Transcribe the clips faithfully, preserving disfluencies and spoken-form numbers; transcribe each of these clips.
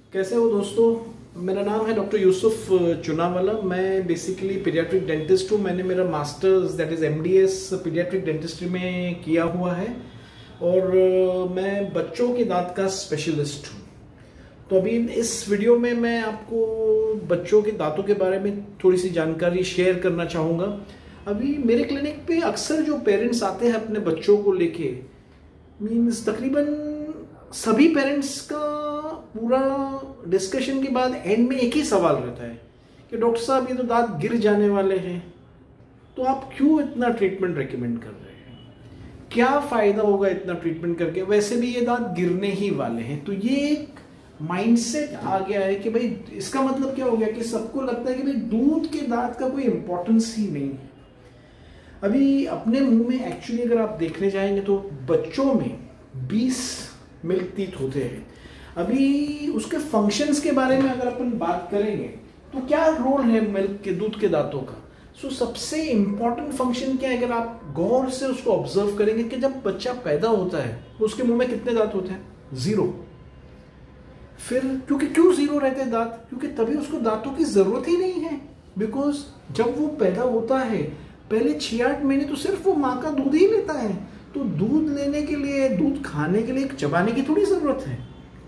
कैसे हो दोस्तों। मेरा नाम है डॉक्टर यूसुफ चुनावाला। मैं बेसिकली पीडियाट्रिक डेंटिस्ट हूँ। मैंने मेरा masters that is MDS paediatric dentistry में किया हुआ है और मैं बच्चों के दांत का स्पेशलिस्ट हूँ। तो अभी इस वीडियो में मैं आपको बच्चों के दांतों के बारे में थोड़ी सी जानकारी शेयर करना चाहूँगा। अभी मेरे क्लिनिक पे अक्सर जो पेरेंट्स आते हैं अपने बच्चों को लेके, मीन्स तकरीबन सभी पेरेंट्स का पूरा डिस्कशन के बाद एंड में एक ही सवाल रहता है कि डॉक्टर साहब ये तो दांत गिर जाने वाले हैं, तो आप क्यों इतना ट्रीटमेंट रेकमेंड कर रहे हैं, क्या फ़ायदा होगा इतना ट्रीटमेंट करके, वैसे भी ये दांत गिरने ही वाले हैं। तो ये एक माइंडसेट आ गया है कि भाई इसका मतलब क्या हो गया कि सबको लगता है कि भाई दूध के दांत का कोई इंपॉर्टेंस ही नहीं है। अभी अपने मुंह में एक्चुअली अगर आप देखने जाएंगे तो बच्चों में बीस मिल्क टीथ होते हैं। अभी उसके फंक्शंस के बारे में अगर अपन बात करेंगे तो क्या रोल है मिल्क के दूध के दांतों का। सो so, सबसे इंपॉर्टेंट फंक्शन क्या है, अगर आप गौर से उसको ऑब्जर्व करेंगे कि जब बच्चा पैदा होता है तो उसके मुंह में कितने दांत होते हैं? जीरो। फिर क्योंकि क्यों जीरो रहते हैं दांत? क्योंकि तभी उसको दांतों की जरूरत ही नहीं है। बिकॉज जब वो पैदा होता है पहले छह आठ महीने तो सिर्फ वो माँ का दूध ही लेता है। तो दूध लेने के लिए, दूध खाने के लिए एक चबाने की थोड़ी जरूरत है।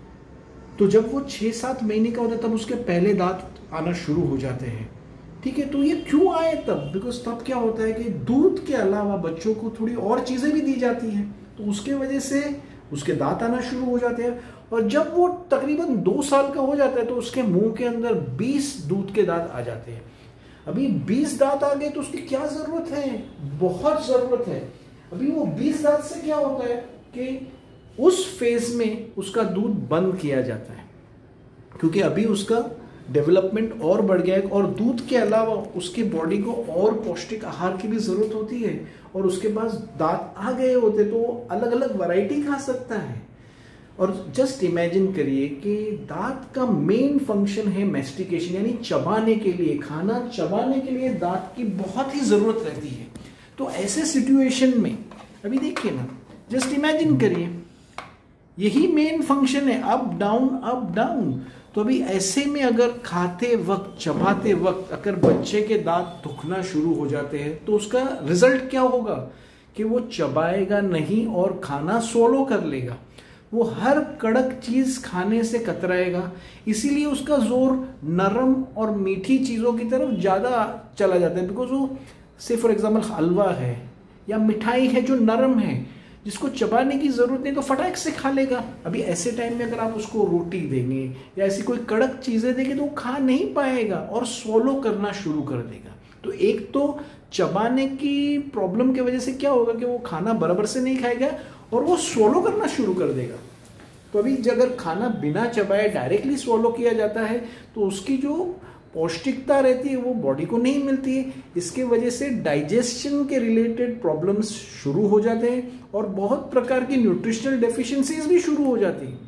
तो जब वो छह सात महीने का होता है तब उसके पहले दांत आना शुरू हो जाते हैं। ठीक है, तो ये क्यों आए तब? बिकॉज तब क्या होता है कि दूध के अलावा बच्चों को थोड़ी और चीजें भी दी जाती हैं, तो उसके वजह से उसके दांत आना शुरू हो जाते हैं। और जब वो तकरीबन दो साल का हो जाता है तो उसके मुंह के अंदर बीस दूध के दांत आ जाते हैं। अभी बीस दांत आ गए तो उसकी क्या जरूरत है? बहुत जरूरत है। अभी वो बीस दांत से क्या होता है कि उस फेज में उसका दूध बंद किया जाता है, क्योंकि अभी उसका डेवलपमेंट और बढ़ गया है और दूध के अलावा उसकी बॉडी को और पौष्टिक आहार की भी जरूरत होती है। और उसके पास दांत आ गए होते तो अलग अलग वैरायटी खा सकता है। और जस्ट इमेजिन करिए कि दांत का मेन फंक्शन है मैस्टिकेशन, यानी चबाने के लिए, खाना चबाने के लिए दांत की बहुत ही जरूरत रहती है। तो ऐसे सिचुएशन में अभी देखिए ना, जस्ट इमेजिन करिए यही मेन फंक्शन है, अप डाउन अप डाउन। तो अभी ऐसे में अगर खाते वक्त, चबाते वक्त अगर बच्चे के दांत दुखना शुरू हो जाते हैं तो उसका रिजल्ट क्या होगा कि वो चबाएगा नहीं और खाना सोलो कर लेगा। वो हर कड़क चीज खाने से कतराएगा, इसीलिए उसका जोर नरम और मीठी चीजों की तरफ ज्यादा चला जाता है। बिकॉज वो से फॉर एग्जाम्पल हलवा है या मिठाई है जो नरम है, जिसको चबाने की जरूरत नहीं, तो फटाक से खा लेगा। अभी ऐसे टाइम में अगर आप उसको रोटी देंगे या ऐसी कोई कड़क चीजें देंगे तो वो खा नहीं पाएगा और सोलो करना शुरू कर देगा। तो एक तो चबाने की प्रॉब्लम की वजह से क्या होगा कि वो खाना बराबर से नहीं खाएगा और वो स्वॉलो करना शुरू कर देगा। तो अभी अगर खाना बिना चबाए डायरेक्टली स्वॉलो किया जाता है तो उसकी जो पौष्टिकता रहती है वो बॉडी को नहीं मिलती है। इसके वजह से डाइजेशन के रिलेटेड प्रॉब्लम्स शुरू हो जाते हैं और बहुत प्रकार की न्यूट्रिशनल डेफिशिएंसीज भी शुरू हो जाती हैं।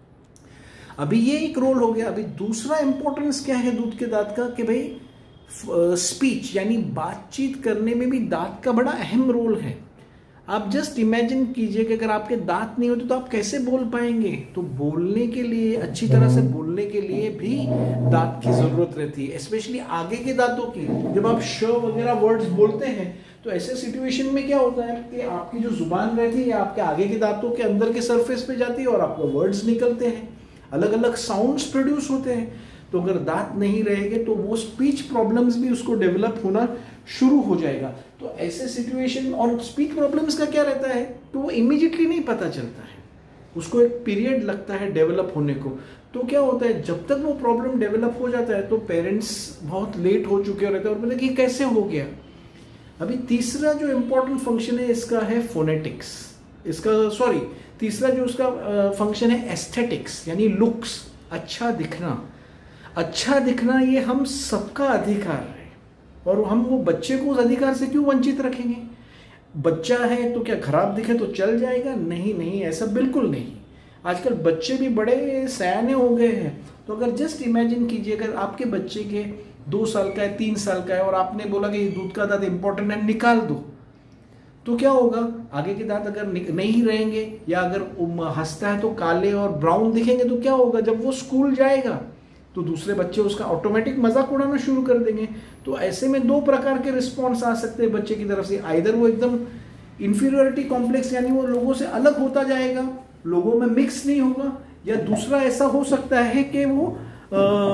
अभी ये एक रोल हो गया। अभी दूसरा इंपॉर्टेंस क्या है दूध के दांत का कि भाई स्पीच यानी बातचीत करने में भी दांत का बड़ा अहम रोल है। आप जस्ट इमेजिन कीजिए कि अगर आपके दांत नहीं होते तो आप कैसे बोल पाएंगे। तो बोलने के लिए, अच्छी तरह से बोलने के लिए भी दांत की जरूरत रहती है, स्पेशली आगे के दांतों की। जब आप श वगैरह वर्ड्स बोलते हैं तो ऐसे सिचुएशन में क्या होता है कि आपकी जो जुबान रहती है आपके आगे के दांतों के अंदर के सरफेस पे जाती है और आपको वर्ड्स निकलते हैं, अलग अलग साउंड्स प्रोड्यूस होते हैं। तो अगर दांत नहीं रहेंगे तो वो स्पीच प्रॉब्लम्स भी उसको डेवलप होना शुरू हो जाएगा। तो ऐसे सिचुएशन, और स्पीच प्रॉब्लम्स का क्या रहता है तो वो इमीडिएटली नहीं पता चलता है, उसको एक पीरियड लगता है डेवलप होने को। तो क्या होता है जब तक वो प्रॉब्लम डेवलप हो जाता है तो पेरेंट्स बहुत लेट हो चुके रहते हैं और बोले कि कैसे हो गया। अभी तीसरा जो इम्पोर्टेंट फंक्शन है इसका है फोनेटिक्स, इसका सॉरी तीसरा जो उसका फंक्शन है एस्थेटिक्स, यानी लुक्स, अच्छा दिखना। अच्छा दिखना ये हम सबका अधिकार है और हम वो बच्चे को उस अधिकार से क्यों वंचित रखेंगे? बच्चा है तो क्या खराब दिखे तो चल जाएगा? नहीं नहीं, ऐसा बिल्कुल नहीं। आजकल बच्चे भी बड़े सयाने हो गए हैं। तो अगर जस्ट इमेजिन कीजिए अगर आपके बच्चे के दो साल का है, तीन साल का है और आपने बोला कि ये दूध का दांत इंपॉर्टेंट है, निकाल दो, तो क्या होगा, आगे के दांत अगर नहीं रहेंगे या अगर हंसता है तो काले और ब्राउन दिखेंगे, तो क्या होगा, जब वो स्कूल जाएगा तो दूसरे बच्चे उसका ऑटोमेटिक मजाक उड़ाना शुरू कर देंगे। तो ऐसे में दो प्रकार के रिस्पॉन्स आ सकते हैं बच्चे की तरफ से, आइदर वो एकदम इंफीरियोरिटी कॉम्प्लेक्स यानी वो लोगों से अलग होता जाएगा, लोगों में मिक्स नहीं होगा, या दूसरा ऐसा हो सकता है कि वो आ,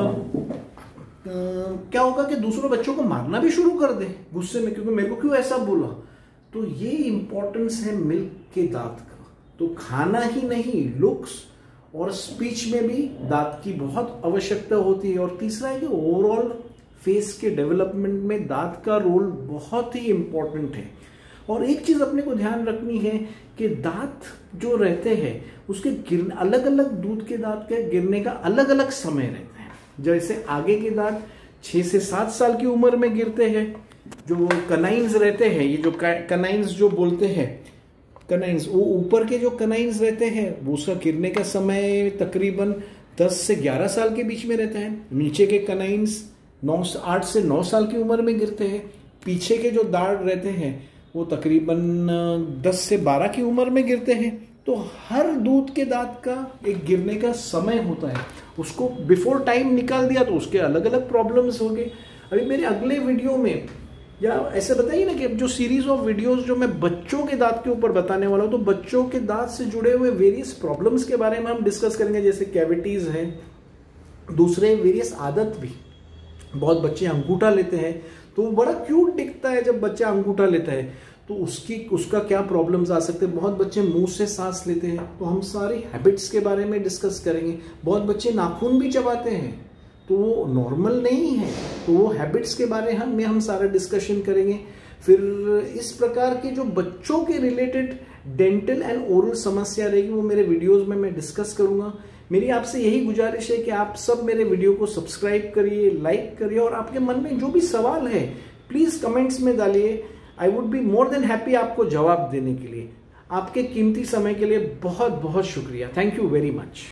आ, क्या होगा कि दूसरों बच्चों को मारना भी शुरू कर दे गुस्से में, क्योंकि मेरे को क्यों ऐसा बोला। तो ये इंपॉर्टेंस है मिल्क के दांत का। तो खाना ही नहीं, लुक्स और स्पीच में भी दांत की बहुत आवश्यकता होती है। और तीसरा है कि ओवरऑल फेस के डेवलपमेंट में दांत का रोल बहुत ही इंपॉर्टेंट है। और एक चीज अपने को ध्यान रखनी है कि दांत जो रहते हैं उसके गिर अलग अलग दूध के दांत के गिरने का अलग अलग समय रहता है। जैसे आगे के दांत छह से सात साल की उम्र में गिरते हैं, जो कनाइंस रहते हैं, ये जो कनाइंस जो बोलते हैं, कनाइंस वो ऊपर के जो कनाइंस रहते हैं वो उसका गिरने का समय तकरीबन दस से ग्यारह साल के बीच में रहता है। नीचे के कनाइंस नौ आठ से नौ साल की उम्र में गिरते हैं। पीछे के जो दांत रहते हैं वो तकरीबन दस से बारह की उम्र में गिरते हैं। तो हर दूध के दांत का एक गिरने का समय होता है, उसको बिफोर टाइम निकाल दिया तो उसके अलग अलग प्रॉब्लम्स हो गए। अभी मेरे अगले वीडियो में, या ऐसे बताइए ना कि जो सीरीज ऑफ वीडियोस जो मैं बच्चों के दांत के ऊपर बताने वाला हूं, तो बच्चों के दांत से जुड़े हुए वेरियस प्रॉब्लम्स के बारे में हम डिस्कस करेंगे, जैसे कैविटीज हैं, दूसरे वेरियस आदत भी। बहुत बच्चे अंगूठा लेते हैं तो वो बड़ा क्यूट दिखता है जब बच्चा अंगूठा लेता है, तो उसकी उसका क्या प्रॉब्लम्स आ सकते हैं। बहुत बच्चे मुंह से सांस लेते हैं, तो हम सारे हैबिट्स के बारे में डिस्कस करेंगे। बहुत बच्चे नाखून भी चबाते हैं, तो वो नॉर्मल नहीं है, तो वो हैबिट्स के बारे हम में हम सारा डिस्कशन करेंगे। फिर इस प्रकार के जो बच्चों के रिलेटेड डेंटल एंड ओरल समस्या रहेगी वो मेरे वीडियोस में मैं डिस्कस करूंगा। मेरी आपसे यही गुजारिश है कि आप सब मेरे वीडियो को सब्सक्राइब करिए, लाइक करिए, और आपके मन में जो भी सवाल है प्लीज कमेंट्स में डालिए। I would be more than happy आपको जवाब देने के लिए। आपके कीमती समय के लिए बहुत बहुत शुक्रिया। Thank you very much.